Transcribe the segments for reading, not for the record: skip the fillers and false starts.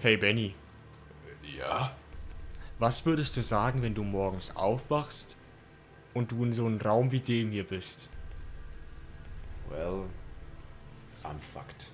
Hey Benny, Ja? was würdest du sagen, wenn du morgens aufwachst und du in so einem Raum wie dem hier bist? Well, I'm fucked.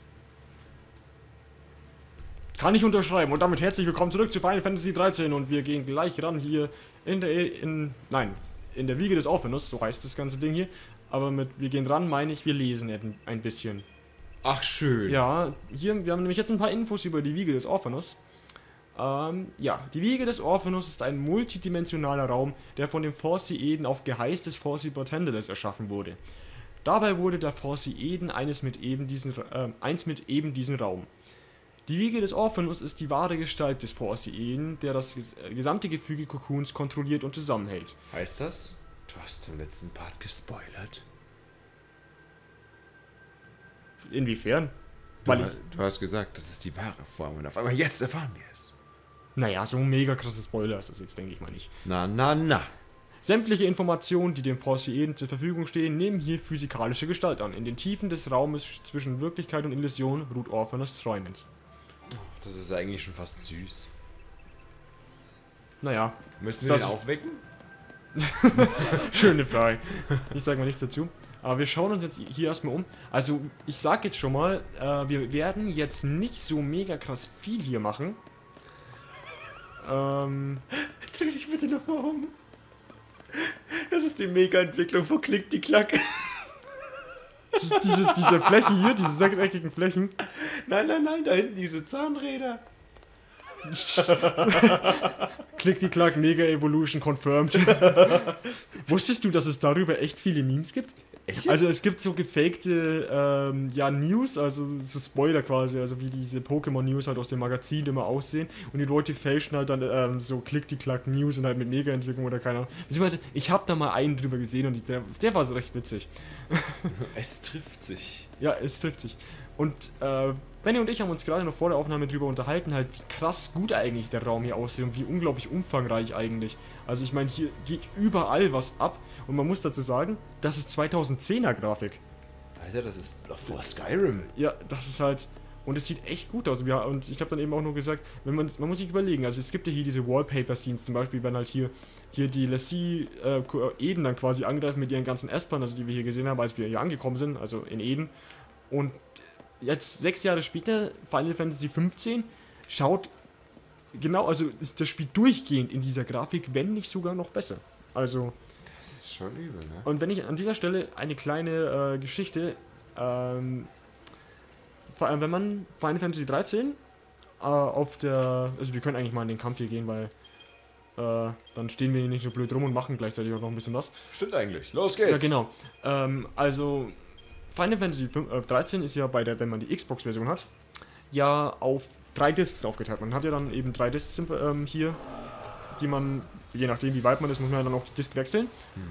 Kann ich unterschreiben. Und damit herzlich willkommen zurück zu Final Fantasy 13 und wir gehen gleich ran hier in der Wiege des Orpheus, so heißt das ganze Ding hier. Aber wir gehen ran, meine ich, wir lesen ein bisschen. Ach, schön. Ja, wir haben nämlich jetzt ein paar Infos über die Wiege des Orpheus. Die Wiege des Orpheus ist ein multidimensionaler Raum, der von dem Forsy Eden auf Geheiß des Forsy Bartendeles erschaffen wurde. Dabei wurde der Forsy Eden eins mit eben diesen Raum. Die Wiege des Orpheus ist die wahre Gestalt des Forsy Eden, der das gesamte Gefüge Cocoons kontrolliert und zusammenhält. Heißt das, du hast im letzten Part gespoilert? Inwiefern? Du hast gesagt, das ist die wahre Form und auf einmal jetzt erfahren wir es. Naja, so ein mega krasses Spoiler ist das jetzt, denke ich mal nicht. Na. Sämtliche Informationen, die dem Forsy Eden zur Verfügung stehen, nehmen hier physikalische Gestalt an. In den Tiefen des Raumes zwischen Wirklichkeit und Illusion ruht Orpheus träumend. Das ist eigentlich schon fast süß. Naja. Müssen wir den aufwecken? Schöne Frage. Ich sage mal nichts dazu. Aber wir schauen uns jetzt hier erstmal um. Also, ich sag jetzt schon mal, wir werden jetzt nicht so mega krass viel hier machen. Dreh dich bitte nochmal um. Das ist die Mega-Entwicklung von Klick die Klack. Das ist diese Fläche hier, diese sechseckigen Flächen. Nein, da hinten diese Zahnräder. Klick die Klack, Mega Evolution confirmed. Wusstest du, dass es darüber echt viele Memes gibt? Echt jetzt? Also es gibt so gefakte News, also so Spoiler quasi, also wie diese Pokémon-News halt aus dem Magazin immer aussehen und die Leute fälschen halt dann so Klick die Klack News und halt mit Mega-Entwicklung oder keine Ahnung. Beziehungsweise, ich habe da mal einen drüber gesehen und der war so recht witzig. Es trifft sich. Ja, es trifft sich. Und Benny und ich haben uns gerade noch vor der Aufnahme drüber unterhalten, halt wie krass gut eigentlich der Raum hier aussieht und wie unglaublich umfangreich eigentlich. Also ich meine, hier geht überall was ab und man muss dazu sagen, das ist 2010er Grafik. Alter, das ist doch vor Skyrim. Ja, das ist halt, und es sieht echt gut aus. Und ich habe dann eben auch nur gesagt, man muss sich überlegen, also es gibt ja hier diese Wallpaper-Scenes, zum Beispiel, wenn halt hier die Lassie Eden dann quasi angreifen mit ihren ganzen Espern, also die wir hier gesehen haben, als wir hier angekommen sind, also in Eden. Und jetzt 6 Jahre später, Final Fantasy 15, schaut genau, also ist das Spiel durchgehend in dieser Grafik, wenn nicht sogar noch besser. Also. Das ist schon übel, ne? Und wenn ich an dieser Stelle eine kleine Geschichte, vor allem wenn man Final Fantasy 13 also wir können eigentlich mal in den Kampf hier gehen, weil dann stehen wir hier nicht so blöd rum und machen gleichzeitig auch noch ein bisschen was. Stimmt eigentlich. Los geht's. Ja, genau. Also Final Fantasy 13 ist ja wenn man die Xbox-Version hat, ja auf 3 Discs aufgeteilt. Man hat ja dann eben 3 Discs hier, die man, je nachdem wie weit man ist, muss man ja dann auch die Disc wechseln.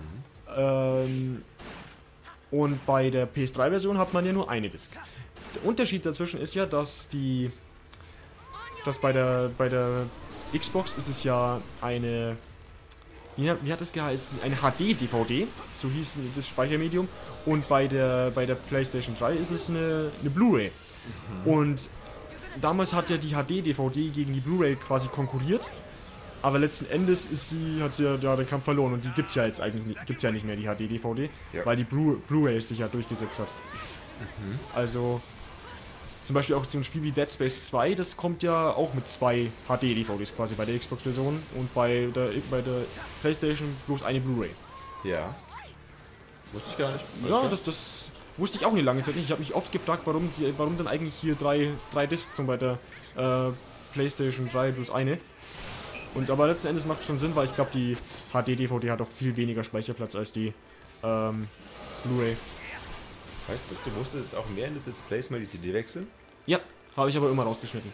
Und bei der PS3-Version hat man ja nur eine Disc. Der Unterschied dazwischen ist ja, dass bei der Xbox ist es ja eine, wie hat es geheißen? Eine HD-DVD, so hieß das Speichermedium. Und bei der PlayStation 3 ist es eine Blu-ray. Und damals hat ja die HD-DVD gegen die Blu-ray quasi konkurriert. Aber letzten Endes hat sie ja den Kampf verloren. Und die gibt's ja jetzt eigentlich nicht mehr, die HD-DVD. Ja. Weil die Blu-ray sich ja durchgesetzt hat. Also zum Beispiel auch so ein Spiel wie Dead Space 2, das kommt ja auch mit 2 HD-DVDs quasi bei der Xbox-Version und bei der PlayStation bloß eine Blu-ray. Ja. Wusste ich gar nicht. Ja, das wusste ich auch eine lange Zeit nicht. Ich habe mich oft gefragt, warum dann eigentlich hier drei Discs und bei der PlayStation 3 bloß eine. Aber letzten Endes macht es schon Sinn, weil ich glaube, die HD-DVD hat auch viel weniger Speicherplatz als die Blu-ray. Heißt das, du musstest jetzt auch während des Let's Plays mal die CD wechseln? Ja, habe ich aber immer rausgeschnitten.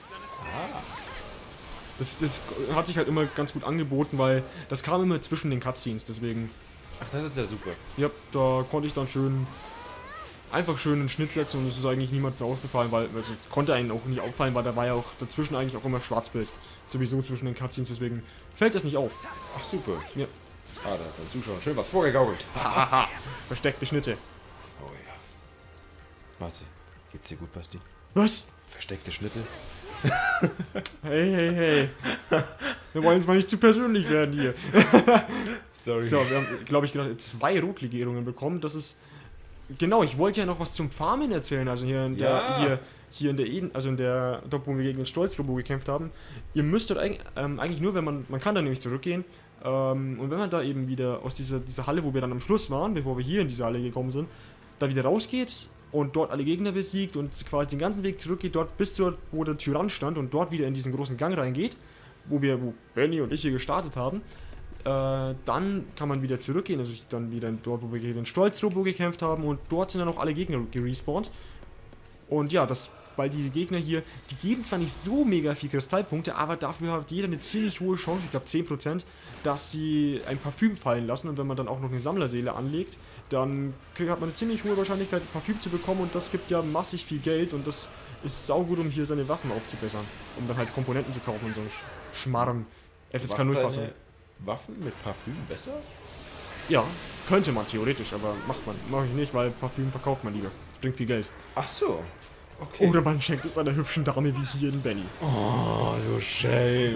Das hat sich halt immer ganz gut angeboten, weil das kam immer zwischen den Cutscenes, deswegen. Ach, das ist ja super. Ja, da konnte ich dann einfach schön einen Schnitt setzen und es ist eigentlich niemandem aufgefallen, weil es konnte einem auch nicht auffallen, weil da war ja auch dazwischen eigentlich auch immer Schwarzbild. Sowieso zwischen den Cutscenes, deswegen fällt das nicht auf. Ach, super. Ja. Ah, da ist ein Zuschauer. Schön was vorgegaukelt. Hahaha. Versteckte Schnitte. Oh ja. Warte. Geht's dir gut, Basti? Was? Versteckte Schnitte? Hey, hey, hey. Wir wollen jetzt mal nicht zu persönlich werden hier. Sorry. So, wir haben, glaube ich, gerade 2 Rotlegierungen bekommen. Das ist... Genau, ich wollte ja noch was zum Farmen erzählen. Also hier in der... Ja. Hier in der Eden, also in der... Dort, wo wir gegen den Stolzrobo gekämpft haben. Ihr müsst dort eigentlich nur, wenn man... Man kann da nämlich zurückgehen. Und wenn man da eben wieder aus dieser Halle, wo wir dann am Schluss waren, bevor wir hier in diese Halle gekommen sind, da wieder rausgeht und dort alle Gegner besiegt und quasi den ganzen Weg zurückgeht, dort bis dort, wo der Tyrann stand und dort wieder in diesen großen Gang reingeht, wo Benny und ich hier gestartet haben, dann kann man wieder zurückgehen, also dann wieder dort, wo wir gegen den Stolzrobo gekämpft haben und dort sind dann auch alle Gegner gerespawnt. Und ja, weil diese Gegner hier, die geben zwar nicht so mega viel Kristallpunkte, aber dafür hat jeder eine ziemlich hohe Chance, ich glaube 10%, dass sie ein Parfüm fallen lassen und wenn man dann auch noch eine Sammlerseele anlegt, dann hat man eine ziemlich hohe Wahrscheinlichkeit, Parfüm zu bekommen und das gibt ja massig viel Geld und das ist saugut, um hier seine Waffen aufzubessern, um dann halt Komponenten zu kaufen und so ein Schmarrn. FSK 0 Fassung. Waffen mit Parfüm besser? Ja, könnte man theoretisch, aber mache ich nicht, weil Parfüm verkauft man lieber. Das bringt viel Geld. Ach so. Okay. Oder man schenkt es einer hübschen Dame wie hier in Benny. Oh, du Schelm.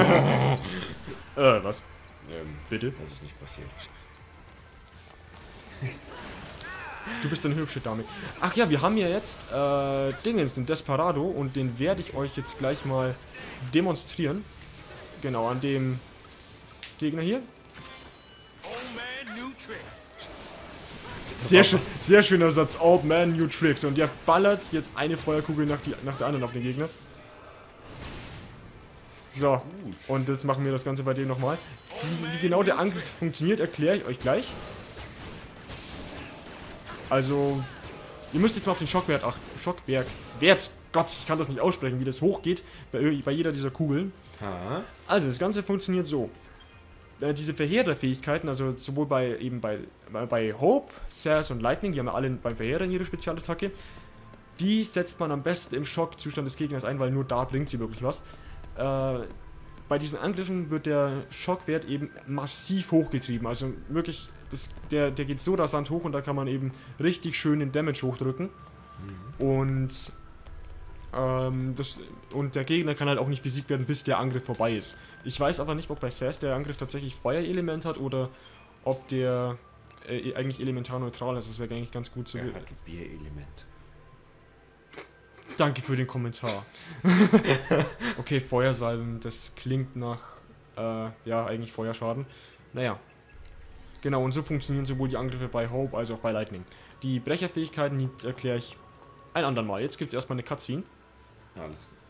Was? Bitte? Das ist nicht passiert. Du bist eine hübsche Dame. Ach ja, wir haben ja jetzt Dingens, den Desperado und den werde ich euch jetzt gleich mal demonstrieren. Genau, an dem Gegner hier. Sehr schöner Satz. Old man, new tricks. Und der ballert jetzt eine Feuerkugel nach der anderen auf den Gegner. So, und jetzt machen wir das Ganze bei dem nochmal. Wie genau der Angriff funktioniert, erkläre ich euch gleich. Also, ihr müsst jetzt mal auf den Schockwert achten. Wert. Gott, ich kann das nicht aussprechen, wie das hochgeht bei jeder dieser Kugeln. Ha. Also, das Ganze funktioniert so. Diese Verheererfähigkeiten, also sowohl bei Hope, Sass und Lightning, die haben ja alle beim Verheerer ihre Spezialattacke, die setzt man am besten im Schockzustand des Gegners ein, weil nur da bringt sie wirklich was. Bei diesen Angriffen wird der Schockwert eben massiv hochgetrieben, also wirklich, der geht so rasant hoch und da kann man eben richtig schön den Damage hochdrücken. Und der Gegner kann halt auch nicht besiegt werden, bis der Angriff vorbei ist. Ich weiß aber nicht, ob bei Sass der Angriff tatsächlich Feuerelement hat oder ob der eigentlich elementarneutral ist. Das wäre eigentlich ganz gut zu wissen. Er hat Bierelement. Danke für den Kommentar. Okay, Feuersalben, das klingt nach, ja, eigentlich Feuerschaden. Naja. Genau, und so funktionieren sowohl die Angriffe bei Hope als auch bei Lightning. Die Brecherfähigkeiten, die erkläre ich ein andermal. Jetzt gibt es erstmal eine Cutscene. Alles gut.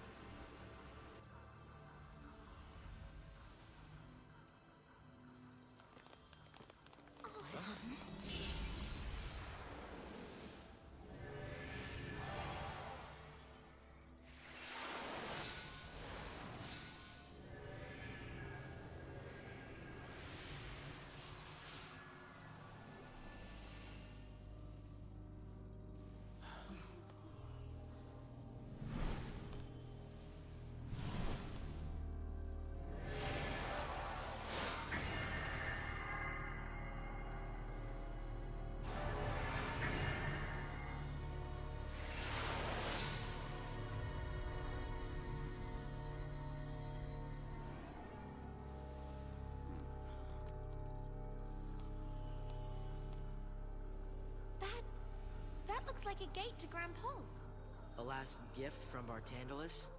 That looks like a gate to Grand Pulse. A last gift from Bartandalus?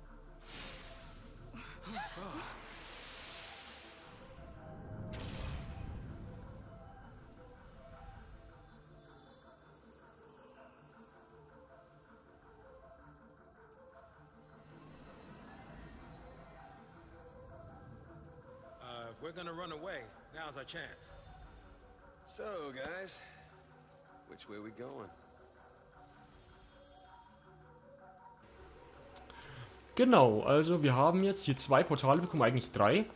If we're gonna run away, now's our chance. So, guys, which way we going? Genau, also wir haben jetzt hier 2 Portale bekommen, eigentlich 3.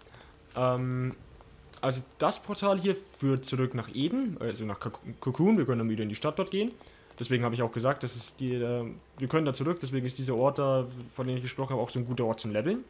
Also das Portal hier führt zurück nach Eden, also nach Cocoon. Wir können dann wieder in die Stadt dort gehen. Deswegen habe ich auch gesagt, das ist wir können da zurück, deswegen ist dieser Ort da, von dem ich gesprochen habe, auch so ein guter Ort zum Leveln.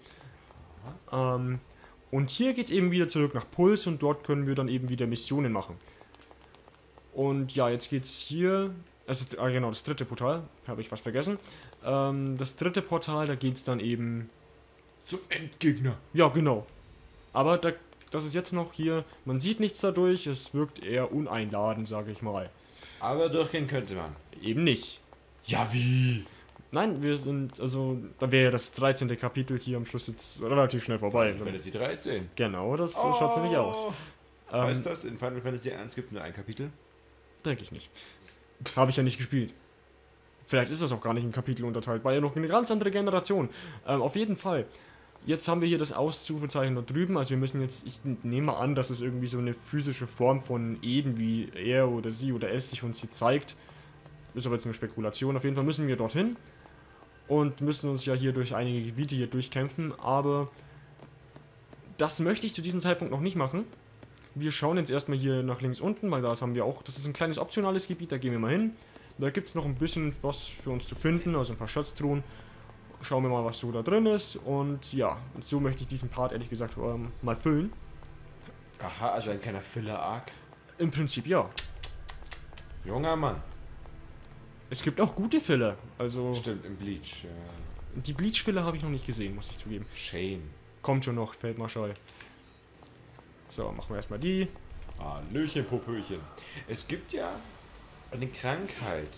Und hier geht es eben wieder zurück nach Puls und dort können wir dann eben wieder Missionen machen. Und ja, jetzt geht es hier, also genau, das dritte Portal, habe ich fast vergessen. Das dritte Portal, da geht es dann eben... Zum Endgegner. Ja, genau. Aber das ist jetzt noch hier... Man sieht nichts dadurch, es wirkt eher uneinladend, sage ich mal. Aber durchgehen könnte man. Eben nicht. Ja, wie? Nein, wir sind... Also, da wäre ja das 13. Kapitel hier am Schluss jetzt relativ schnell vorbei. Final Fantasy 13. Genau, das so schaut nämlich aus. Heißt das, in Final Fantasy 1 gibt es nur ein Kapitel? Denke ich nicht. Habe ich ja nicht gespielt. Vielleicht ist das auch gar nicht im Kapitel unterteilt. War ja noch eine ganz andere Generation. Auf jeden Fall. Jetzt haben wir hier das Auszufezeichen da drüben. Also wir müssen jetzt, ich nehme an, dass es irgendwie so eine physische Form von Eden, wie er oder sie oder es sich uns hier zeigt. Ist aber jetzt eine Spekulation. Auf jeden Fall müssen wir dorthin. Und müssen uns ja hier durch einige Gebiete hier durchkämpfen. Aber das möchte ich zu diesem Zeitpunkt noch nicht machen. Wir schauen jetzt erstmal hier nach links unten, weil das haben wir auch, das ist ein kleines optionales Gebiet, da gehen wir mal hin. Da gibt es noch ein bisschen was für uns zu finden, also ein paar Schatztruhen. Schauen wir mal, was so da drin ist. Und ja, so möchte ich diesen Part ehrlich gesagt mal füllen. Aha, also ein kleiner Filler-Arc. Im Prinzip ja. Junger Mann. Es gibt auch gute Filler, also Stimmt, im Bleach. Ja. die Bleach-Filler habe ich noch nicht gesehen, muss ich zugeben. Shame. Kommt schon noch, Feldmarschall. So, machen wir erstmal die. Hallöchen, Popöchen. Es gibt ja eine Krankheit,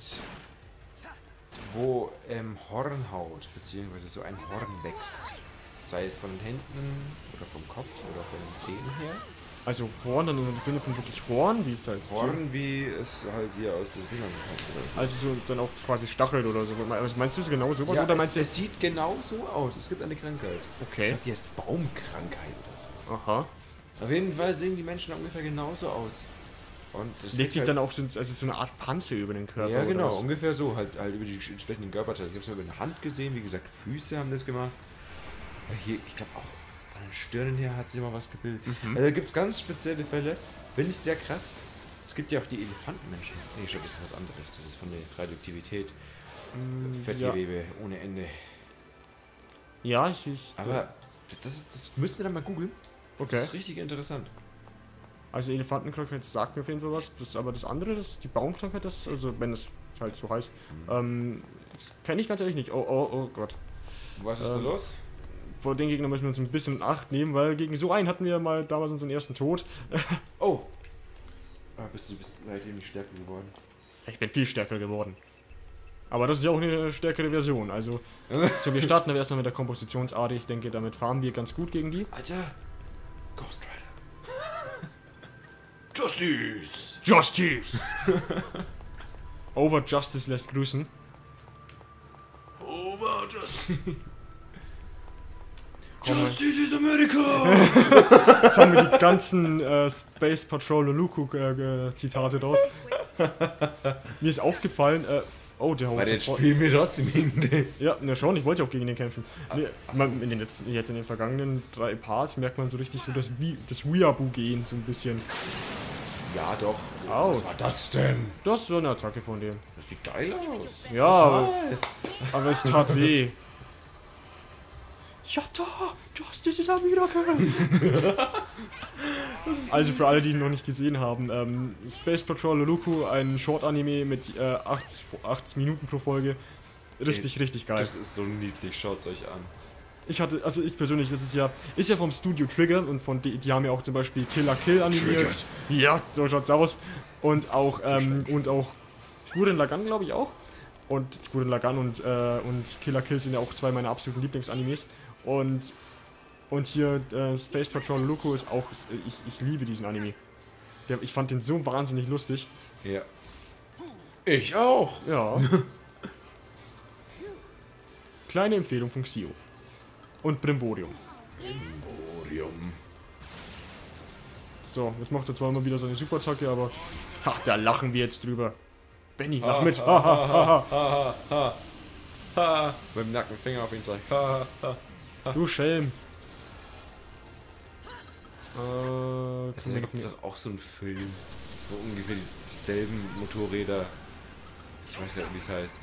wo Hornhaut, beziehungsweise so ein Horn wächst. Sei es von den Händen oder vom Kopf oder von den Zähnen her. Also Horn, dann im Sinne von wirklich Horn, wie es halt Horn, wie es halt hier aus den Fingern kommt. Oder so. Also so dann auch quasi Stachelt oder so. Also meinst du es genau sowas? Ja, Oder meinst es sieht genau so aus. Es gibt eine Krankheit. Ich Okay. glaube, die heißt Baumkrankheit oder so. Aha. Auf jeden Fall sehen die Menschen ungefähr genauso aus. Und das Legt sich halt dann auch so, also so eine Art Panzer über den Körper? Ja, oder genau, was? ungefähr so, halt über die entsprechenden Körperteile. Ich habe es mal über eine Hand gesehen, wie gesagt, Füße haben das gemacht. Aber hier, ich glaube auch von den Stirnen her hat sich immer was gebildet. Also da gibt es ganz spezielle Fälle, finde ich sehr krass. Es gibt ja auch die Elefantenmenschen. Nee, schon, das ist was anderes. Das ist von der Radioaktivität. Fettgewebe ohne Ende. Ja, ich Aber das müssten wir dann mal googeln. okay. Das ist richtig interessant. Also Elefantenkrankheit sagt mir auf jeden Fall was. Aber das andere, die Baumkrankheit, das, also wenn es halt so heißt, kenne ich ganz ehrlich nicht. Oh Gott. Was ist da los? Vor den Gegner müssen wir uns ein bisschen in Acht nehmen, weil gegen so einen hatten wir mal damals unseren ersten Tod. Oh. Bist du seitdem nicht stärker geworden? Ich bin viel stärker geworden. Aber das ist ja auch eine stärkere Version. Also, so, wir starten aber erstmal mit der Kompositionsart. Ich denke, damit fahren wir ganz gut gegen die. Alter. Ghost Rider. Justice! Justice! Over Justice lässt grüßen. Over Justice! Justice is America! Jetzt haben wir die ganzen Space Patrol Luku Zitate draus. Mir ist aufgefallen, oh, der haut Weil jetzt sofort. spielen wir trotzdem gegen Ja, na schon, ich wollte ja auch gegen den kämpfen. Nee, jetzt in den vergangenen 3 Parts merkt man so richtig so das Weeaboo-Gehen so ein bisschen. Ja, doch. Autsch. Was war das denn? Das ist so eine Attacke von dem. Das sieht geil aus. Ja, aber es tat weh. Ja da, Justice is America. Also für alle, die ihn noch nicht gesehen haben, Space Patrol Luluku, ein Short-Anime mit 8 Minuten pro Folge. Richtig geil. Das ist so niedlich, schaut's euch an. Ich persönlich, das ist ja vom Studio Trigger und die haben ja auch zum Beispiel Killer Kill animiert. Triggered. Ja, so schaut's aus. Und auch Gurren Lagann, glaube ich auch. Und Gurren Lagann und Killer Kill sind ja auch 2 meiner absoluten Lieblingsanimes. Und hier Space Patrol Luluku ist auch, ich liebe diesen Anime. Ich fand den so wahnsinnig lustig. Ja. Ich auch. Ja. Kleine Empfehlung von Xio. Und Brimborium. Brimborium. So, jetzt macht er zwar immer wieder seine Superattacke, aber... Ach, da lachen wir jetzt drüber. Benny, lach mit. Mit dem nackten Finger auf ihn zeigt. Du Schelm. Da gibt es doch auch so einen Film, wo ungefähr dieselben Motorräder... Ich weiß nicht, wie es heißt.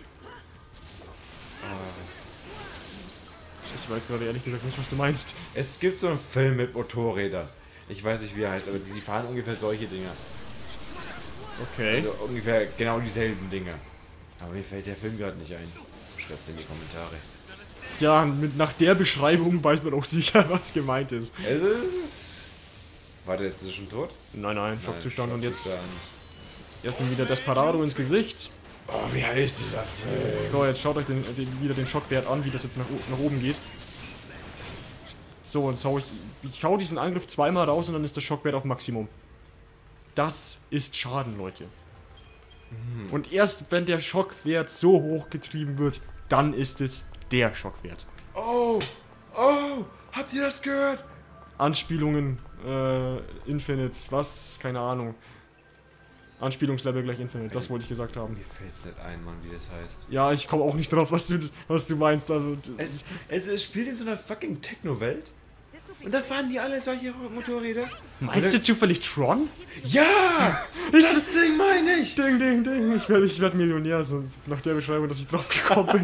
Ich weiß gerade ehrlich gesagt nicht, was du meinst. Es gibt so einen Film mit Motorrädern. Ich weiß nicht, wie er heißt, aber die fahren ungefähr solche Dinger. Okay. Also ungefähr genau dieselben Dinger. Aber mir fällt der Film gerade nicht ein. Schreibt in die Kommentare. Ja, nach der Beschreibung weiß man auch sicher, was gemeint ist. Also, es ist... War der jetzt schon tot? Nein, Schockzustand und jetzt Schockzustand. erstmal wieder Desperado ins Gesicht. Oh, wie heißt dieser Film? So, jetzt schaut euch wieder den Schockwert an, wie das jetzt nach oben geht. So, und ich hau diesen Angriff zweimal raus und dann ist der Schockwert auf Maximum. Das ist Schaden, Leute. Und erst wenn der Schockwert so hoch getrieben wird, dann ist es der Schockwert. Oh, habt ihr das gehört? Anspielungen, Infinite, was? Keine Ahnung. Anspielungslevel gleich Infinite, das wollte ich gesagt haben. Mir fällt's nicht ein, Mann, wie das heißt. Ja, ich komme auch nicht drauf, was du meinst. Also, Es spielt in so einer fucking Techno-Welt. Und da fahren die alle solche Motorräder. meinst du zufällig Tron? Ja! Das Ding meine ich! Ding, ding, ding. Ich werd Millionär, so nach der Beschreibung, dass ich drauf gekommen bin.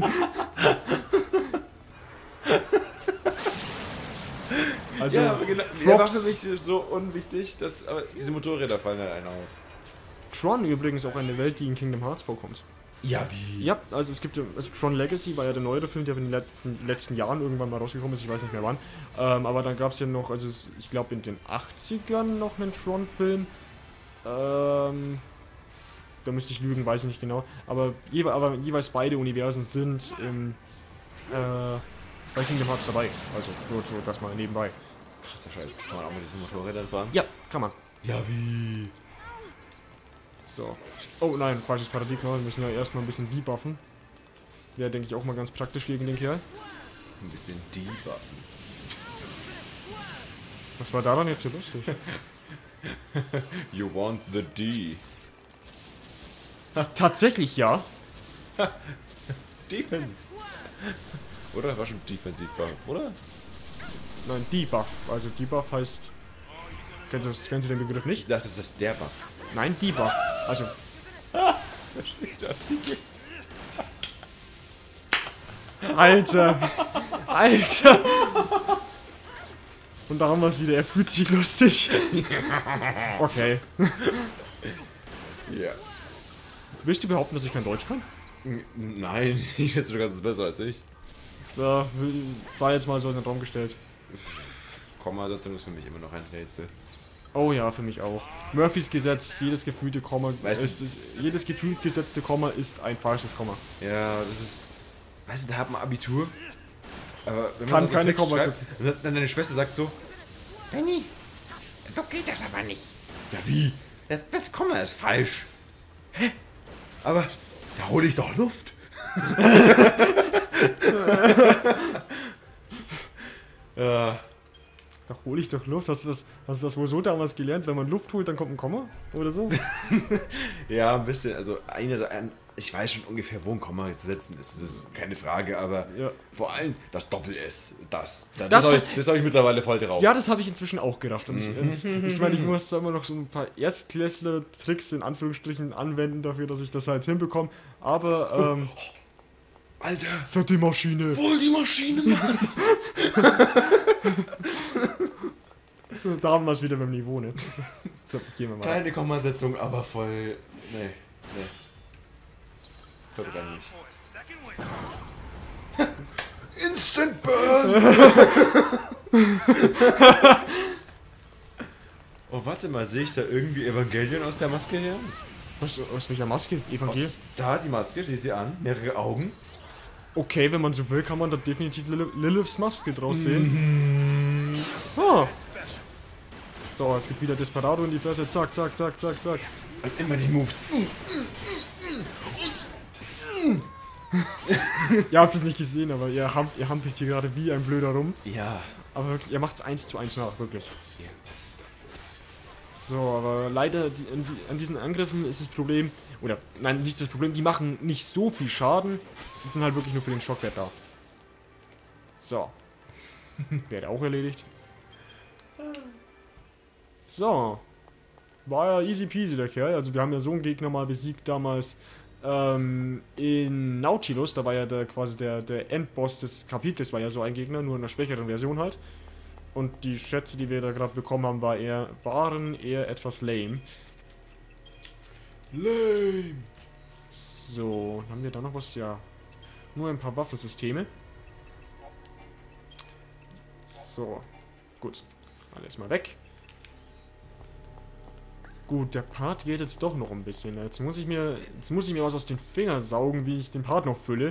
Also, Ja, aber genau. Der war für mich so unwichtig, dass aber diese Motorräder fallen halt einer auf. Tron übrigens auch eine Welt, die in Kingdom Hearts vorkommt. Ja, wie? Ja, also es gibt also Tron Legacy war ja der neuere Film, der in den letzten Jahren irgendwann mal rausgekommen ist, ich weiß nicht mehr wann. Aber dann gab es ja noch, also ich glaube in den 80ern noch einen Tron-Film. Da müsste ich lügen, weiß ich nicht genau. Aber jeweils beide Universen sind bei Kingdom Hearts dabei. Also nur so das mal nebenbei. Krasser Scheiß. Kann man auch mit diesen Motorrädern fahren? Ja, kann man. Ja, wie? So. Oh nein, falsches Paradigma. Wir müssen ja erstmal ein bisschen debuffen. Wäre, denke ich, auch mal ganz praktisch gegen den Kerl. Ein bisschen debuffen. Was war daran jetzt so lustig? You want the D. Tatsächlich ja. Defense. Oder? War schon defensiv, oder? Nein, Debuff. Also Debuff heißt... Kennst du den Begriff nicht? Ich dachte, das ist der Buff. Nein, Debuff. Also... Verstehst Artikel? Alter! Alter! Und da haben wir es wieder. Er fühlt sich lustig. Okay. Ja. Willst du behaupten, dass ich kein Deutsch kann? Nein, ich weiß sogar, das ist besser als ich. Ja, sei jetzt mal so in den Raum gestellt. Kommasetzung ist für mich immer noch ein Rätsel. Oh ja, für mich auch. Murphys Gesetz, jedes gefühlte Komma jedes gefühlt gesetzte Komma ist ein falsches Komma. Ja, das ist... Weißt du, da hat man Abitur. Aber wenn Kann man keine Text Komma schreibt, setzen. und dann deine Schwester sagt so... Benny, so geht das aber nicht. Ja, wie? Das Komma ist falsch. Hä? Aber da hole ich doch Luft. Ja. Da hole ich doch Luft. Hast du das wohl so damals gelernt? Wenn man Luft holt, dann kommt ein Komma? Oder so? Ja, ein bisschen. Also, ich weiß schon ungefähr, wo ein Komma zu setzen ist. Das ist keine Frage, aber Ja. vor allem das Doppel-S. Das Das- habe ich mittlerweile voll drauf. Ja, das habe ich inzwischen auch gerafft. Und ich meine, ich muss da immer noch so ein paar Erstklässler-Tricks in Anführungsstrichen anwenden dafür, dass ich das halt hinbekomme. Aber, Alter, für die Maschine. voll die Maschine, Mann. Da haben wir es wieder beim Niveau, ne? So, gehen wir mal. Keine Kommasetzung, aber voll... Nee. Sollte gar nicht. Instant Burn! Oh, warte mal, sehe ich da irgendwie Evangelion aus der Maske her? Was welcher Maske? Evangel? Da, die Maske, sieh sie an. Mehrere Augen. Okay, wenn man so will, kann man da definitiv Liliths Maske draus sehen. Ah. So, jetzt gibt wieder Desperado in die Fresse. Zack, zack, zack, zack, zack. Und immer die Moves. Ihr habt es nicht gesehen, aber ihr hampelt hier gerade wie ein Blöder rum. Ja. Aber wirklich, ihr macht es 1:1 nach, wirklich. Ja. So, aber leider an diesen Angriffen ist das Problem, oder nein, nicht das Problem, die machen nicht so viel Schaden, die sind halt wirklich nur für den Schockwert da. So. Wäre auch erledigt. So. War ja easy peasy der Kerl, also wir haben ja so einen Gegner mal besiegt damals in Nautilus, da war ja quasi der Endboss des Kapitels, war ja so ein Gegner, nur in einer schwächeren Version halt. Und die Schätze, die wir da gerade bekommen haben, waren eher etwas lame. Lame. So, haben wir da noch was? Ja. Nur ein paar Waffensysteme. So. Gut. Alles mal weg. Gut, der Part geht jetzt doch noch ein bisschen. Jetzt muss ich mir was aus den Fingern saugen, wie ich den Part noch fülle.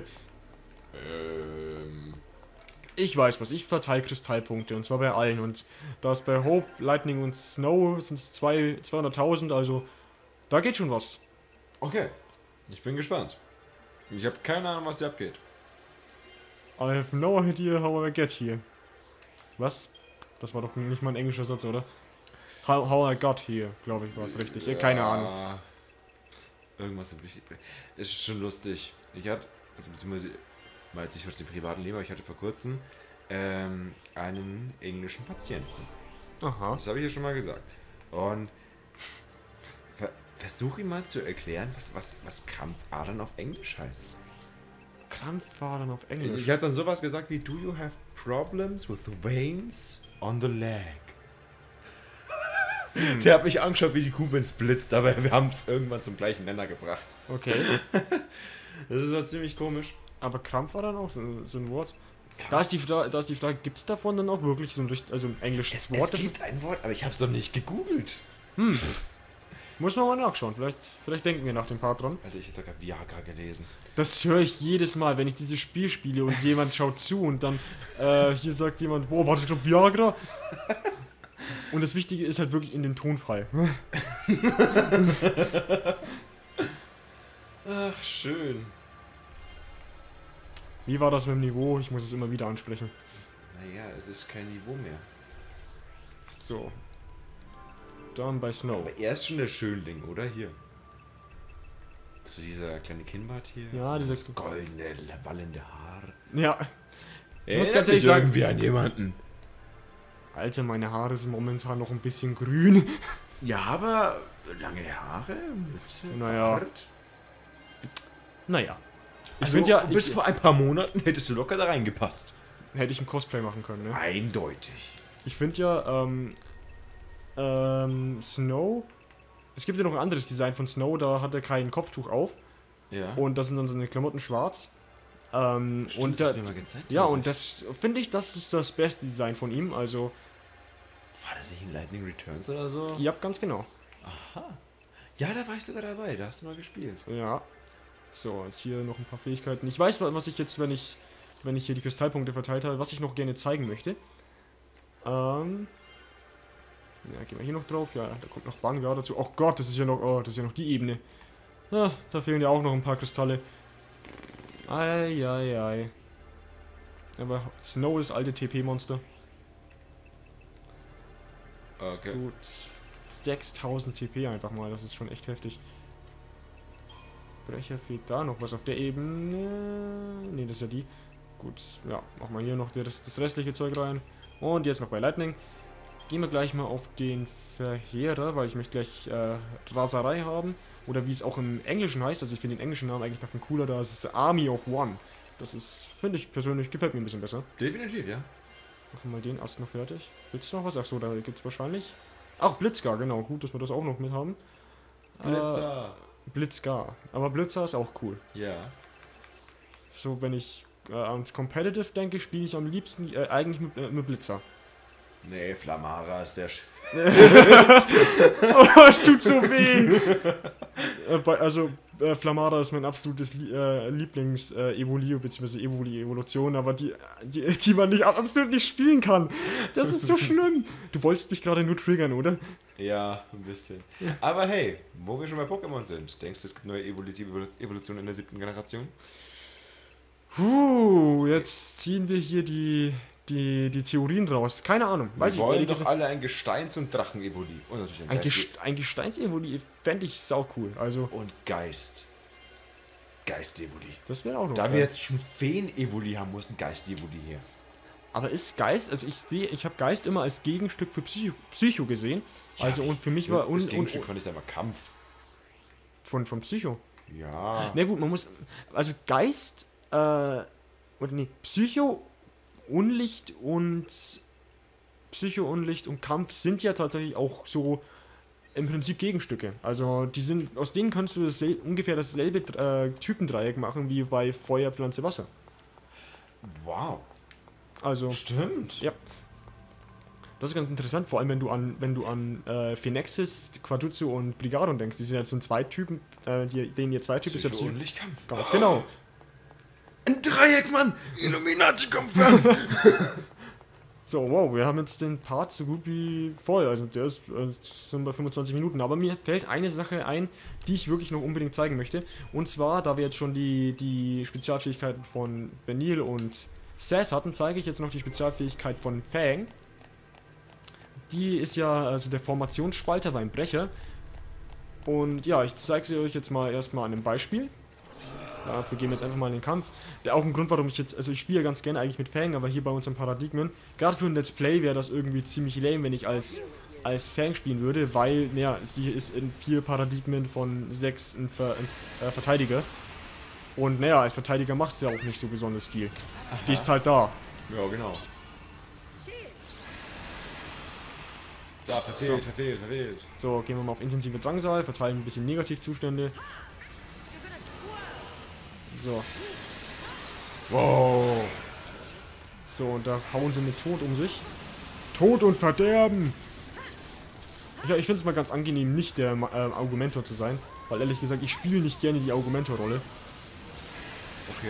Ich weiß was, ich verteile Kristallpunkte, und zwar bei allen. Und da ist bei Hope, Lightning und Snow sind es 200.000, also da geht schon was. Okay, ich bin gespannt. Ich habe keine Ahnung, was hier abgeht. I have no idea how I get here. Was? Das war doch nicht mal ein englischer Satz, oder? How I got here, glaube ich, war es richtig. Keine Ahnung. Irgendwas ist wichtig. Ist schon lustig. Ich hatte, also beziehungsweise, mal jetzt nicht aus dem privaten Leben, aber ich hatte vor kurzem einen englischen Patienten. Aha. Das habe ich ja schon mal gesagt. Und versuch ihm mal zu erklären, was Krampfadern auf Englisch heißt. Krampfadern auf Englisch? Ich habe dann sowas gesagt wie, do you have problems with the veins on the leg? Der hat mich angeschaut wie die Kuh, wenn es blitzt, aber wir haben es irgendwann zum gleichen Nenner gebracht. Okay. Das ist halt ziemlich komisch. Aber Krampfadern auch so ein Wort? Da ist die Frage, gibt es davon dann auch wirklich so ein englisches Wort? Es gibt ein Wort, aber ich habe es doch nicht gegoogelt. Muss man mal nachschauen, vielleicht denken wir nach dem Part dran. Alter, ich hätte gerade Viagra gelesen. Das höre ich jedes Mal, wenn ich dieses Spiel spiele und jemand schaut zu und dann hier sagt jemand, boah, warte, ich glaube Viagra. Und das Wichtige ist halt wirklich in dem Tonfall. Ach, schön. Wie war das mit dem Niveau? Ich muss es immer wieder ansprechen. Naja, es ist kein Niveau mehr. So. Dann bei Snow. Aber er ist schon der Schönling, oder? Hier. So dieser kleine Kinnbart hier. Ja, dieser das goldene, wallende Haar. Ja. Ich muss ganz ehrlich sagen, wie an jemanden. Alter, meine Haare sind momentan noch ein bisschen grün. Ja, aber lange Haare, Mütze, Naja. Bart. Naja. Ich Also, finde ja, bis vor ein paar Monaten hättest du locker da reingepasst. hätte ich ein Cosplay machen können, ne? Eindeutig. Ich finde ja, Snow. Es gibt ja noch ein anderes Design von Snow, da hat er kein Kopftuch auf. Ja. Und das sind dann seine Klamotten schwarz. Stimmt, Und das da, mir mal gezeigt, ja, glaub und ich. das finde ich, das ist das beste Design von ihm. Also, War das nicht in Lightning Returns oder so? ja, ganz genau. Aha. Ja, da war ich sogar dabei, da hast du mal gespielt. Ja. So, jetzt hier noch ein paar Fähigkeiten. Ich weiß, was ich jetzt, wenn ich hier die Kristallpunkte verteilt habe, was ich noch gerne zeigen möchte. Ja, gehen wir hier noch drauf. Ja, da kommt noch Vanguard dazu. Oh Gott, das ist ja noch die Ebene. Ja, da fehlen ja auch noch ein paar Kristalle. Eieiei. Aber Snow ist das alte TP-Monster. Okay. Gut. 6000 TP einfach mal, das ist schon echt heftig. Brecher fehlt da noch was auf der Ebene. Ne, das ist ja die. Gut, ja, machen wir hier noch das restliche Zeug rein. Und jetzt noch bei Lightning. Gehen wir gleich mal auf den Verheerer, weil ich möchte gleich Raserei haben. Oder wie es auch im Englischen heißt. Also ich finde den englischen Namen eigentlich davon cooler. Da ist es Army of One. Das ist, finde ich persönlich, gefällt mir ein bisschen besser. Definitiv, ja. Machen wir mal den Ast noch fertig. Gibt's noch was? Achso, da gibt es wahrscheinlich. Ach, Blitzgar, genau. Gut, dass wir das auch noch mit haben. Blitzer. Blitzgar. Aber Blitzer ist auch cool. Ja. So, wenn ich ans Competitive denke, spiele ich am liebsten eigentlich mit Blitzer. Nee, Flamara ist der Oh, es tut so weh! Flamara ist mein absolutes Lieblings-Evolio, bzw. Evolution, aber die man nicht absolut nicht spielen kann. Das ist so schlimm. Du wolltest mich gerade nur triggern, oder? Ja, ein bisschen. Aber hey, wo wir schon bei Pokémon sind, denkst du, es gibt neue Evolutionen in der 7. Generation? Jetzt ziehen wir hier die Theorien raus. Keine Ahnung. Wir wollen doch alle ein Gesteins- und Drachen-Evoli. Und natürlich ein Gesteins-Evoli fände ich sau cool. Also, und Geist. Geist-Evoli. das wäre auch noch Da geil. wir jetzt schon Feen-Evoli haben, muss ein Geist-Evoli her. Aber ist Geist, also ich habe Geist immer als Gegenstück für Psycho gesehen. Also und für mich war das Gegenstück fand ich da immer Kampf. von Psycho. Ja. Na gut, man muss, also Geist, Psycho, Unlicht und Kampf sind ja tatsächlich auch so im Prinzip Gegenstücke. Also die sind, aus denen kannst du ungefähr dasselbe Typendreieck machen wie bei Feuer, Pflanze, Wasser. Wow. Also Stimmt. ja. Das ist ganz interessant, vor allem wenn du an Phenexis, Quadruzio und Brigadon denkst. Die sind jetzt so zwei Typen, denen ihr zwei Typen ist ja Psycho und Lichtkampf. ganz genau. Ein Dreieck, Mann! Illuminati confirmed! So, wow, wir haben jetzt den Part so gut wie voll. Also der ist sind bei 25 Minuten. Aber mir fällt eine Sache ein, die ich wirklich noch unbedingt zeigen möchte. Und zwar, da wir jetzt schon die Spezialfähigkeiten von Vanille und Sass hatten, zeige ich jetzt noch die Spezialfähigkeit von Fang. Die ist ja also der Formationsspalter beim Brecher. Und ja, ich zeige sie euch jetzt mal erstmal an einem Beispiel. Dafür gehen wir jetzt einfach mal in den Kampf. Der auch ein Grund, warum ich jetzt, also ich spiele ja ganz gerne eigentlich mit Fang, aber hier bei uns im Paradigmen, gerade für ein Let's Play wäre das irgendwie ziemlich lame, wenn ich als Fang spielen würde, weil, naja, sie ist in 4 Paradigmen von 6 ein Verteidiger. Und naja, als Verteidiger machst du ja auch nicht so besonders viel. Du stehst halt da. Ja, genau. Da, verfehlt. So, gehen wir mal auf intensive Drangsal, verteilen ein bisschen Negativzustände. So. Wow. So, und da hauen sie mit Tod um sich. Tod und Verderben! Ja, ich finde es mal ganz angenehm, nicht der Augmentor zu sein. Weil ehrlich gesagt, ich spiele nicht gerne die Augmentor-Rolle. Okay.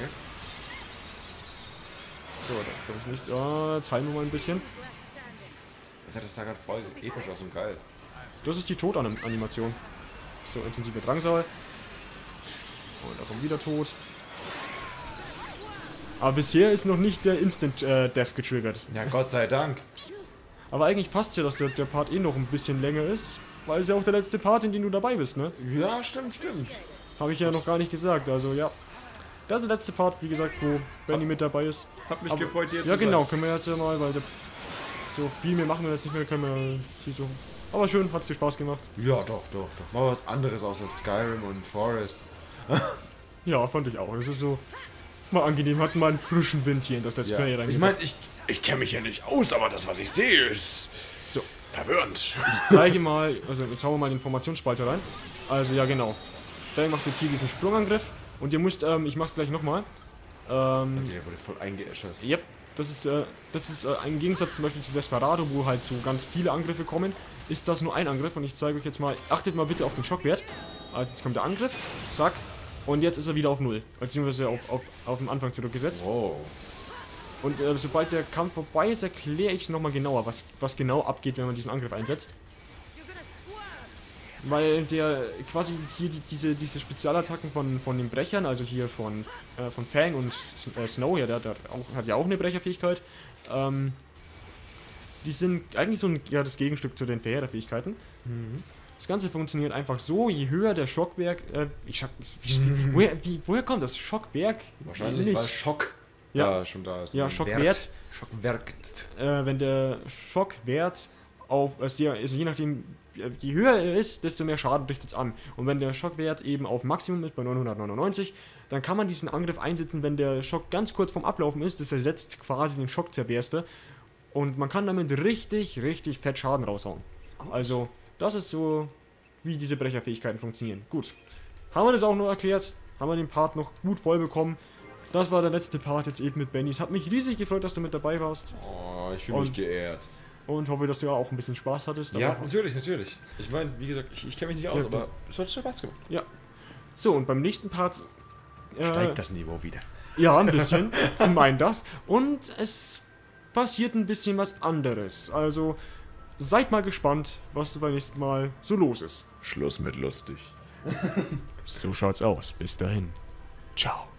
So, das ist nicht... Ja, jetzt heilen wir mal ein bisschen. Das sah gerade voll episch aus und geil. Das ist die Todanimation. So, intensive Drangsal. Und da kommt wieder Tod. Aber bisher ist noch nicht der Instant Death getriggert. Ja, Gott sei Dank. Aber eigentlich passt es ja, dass der Part eh noch ein bisschen länger ist. Weil es ja auch der letzte Part, in dem du dabei bist, ne? Ja, stimmt. Habe ich ja noch gar nicht gesagt, also ja. Das ist der letzte Part, wie gesagt, wo Benny mit dabei ist. Hab mich Aber- gefreut, hier zu Ja sein. genau, können wir jetzt ja mal, weil so viel mehr machen wir jetzt nicht mehr, können wir sie so... Aber schön, hat's dir Spaß gemacht. Ja, doch. Mal was anderes außer Skyrim und Forest. Ja, fand ich auch. Das ist so mal angenehm, hatten mal einen frischen Wind hier in das Let's Play Ich reingebracht. meine, ich kenne mich ja nicht aus, aber das, was ich sehe, ist So, verwirrend. ich zeige mal, also jetzt hauen wir mal den Formationsspalter rein. Also ja genau. Fang macht jetzt hier diesen Sprungangriff und ihr müsst, ich mach's gleich nochmal. Der wurde voll eingeäschert. Yep, das ist im Gegensatz zum Beispiel zu Desperado, wo halt so ganz viele Angriffe kommen, ist das nur ein Angriff und ich zeige euch jetzt mal, achtet mal bitte auf den Schockwert. Also jetzt kommt der Angriff, zack, und jetzt ist er wieder auf 0, beziehungsweise auf den Anfang zurückgesetzt. Wow. Und sobald der Kampf vorbei ist, erkläre ich nochmal genauer, was genau abgeht, wenn man diesen Angriff einsetzt. Weil der quasi hier diese Spezialattacken von den Brechern, also hier von Fang und Snow, ja, der hat ja auch eine Brecherfähigkeit, die sind eigentlich so das Gegenstück zu den Verheererfähigkeiten. Das Ganze funktioniert einfach so, je höher der Schockwerk, woher kommt das? Schockwerk? Wahrscheinlich, Nicht. weil Schock schon da ist. Ja, Schockwert. Schockwerk. Wenn der Schockwert also je nachdem, je höher er ist, desto mehr Schaden richtet es an. Und wenn der Schockwert eben auf Maximum ist, bei 999, dann kann man diesen Angriff einsetzen, wenn der Schock ganz kurz vorm Ablaufen ist. Das ersetzt quasi den Schockzerberster. Und man kann damit richtig fett Schaden raushauen. Also, das ist so, wie diese Brecherfähigkeiten funktionieren. Gut. Haben wir das auch noch erklärt? Haben wir den Part noch gut voll bekommen? Das war der letzte Part jetzt eben mit Benny. Es hat mich riesig gefreut, dass du mit dabei warst. Oh, ich fühle mich geehrt. Und hoffe, dass du ja auch ein bisschen Spaß hattest. Ja, Aber- natürlich. Ich meine, wie gesagt, ich kenne mich nicht aus, Ja, aber es hat Spaß gemacht. Ja. So, und beim nächsten Part... Steigt das Niveau wieder. Ja, ein bisschen. Zum einen das. Und es passiert ein bisschen was anderes. Also, seid mal gespannt, was beim nächsten Mal so los ist. Schluss mit lustig. So schaut's aus. Bis dahin. Ciao.